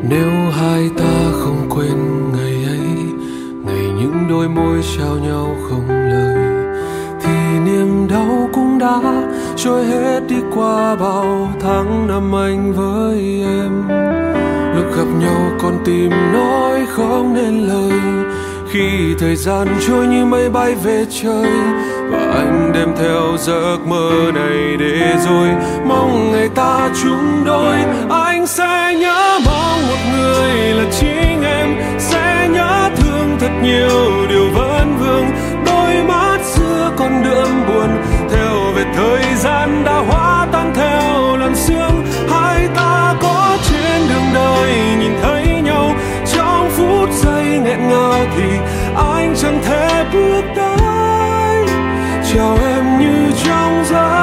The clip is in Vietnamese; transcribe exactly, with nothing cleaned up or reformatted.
Nếu hai ta không quên ngày ấy, ngày những đôi môi trao nhau không lời, thì niềm đau cũng đã trôi hết đi qua bao tháng năm anh với em. Lúc gặp nhau con tim nói không nên lời, khi thời gian trôi như mây bay về trời, và anh đem theo giấc mơ này để rồi mong ngày ta chung đôi. Anh sẽ nhớ mong một người là chính em, sẽ nhớ thương thật nhiều điều vấn vương, đôi mắt xưa còn đượm buồn theo về thời gian đã hóa tan theo làn sương. Hai ta có trên đường đời nhìn thấy nhau, trong phút giây nghẹn ngào thì anh chẳng thể bước tới chào em như trong giấc